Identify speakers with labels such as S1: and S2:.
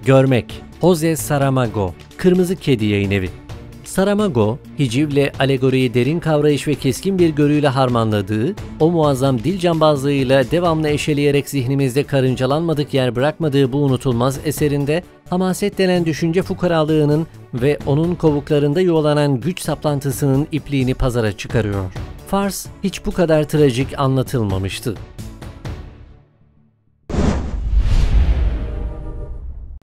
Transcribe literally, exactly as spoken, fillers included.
S1: Görmek, Jose Saramago, Kırmızı Kedi Yayınevi. Saramago, hicivle alegoriyi derin kavrayış ve keskin bir görüyle harmanladığı, o muazzam dil cambazlığıyla devamlı eşeleyerek zihnimizde karıncalanmadık yer bırakmadığı bu unutulmaz eserinde, hamaset denen düşünce fukaralığının ve onun kovuklarında yuvalanan güç saplantısının ipliğini pazara çıkarıyor. Fars hiç bu kadar trajik anlatılmamıştı.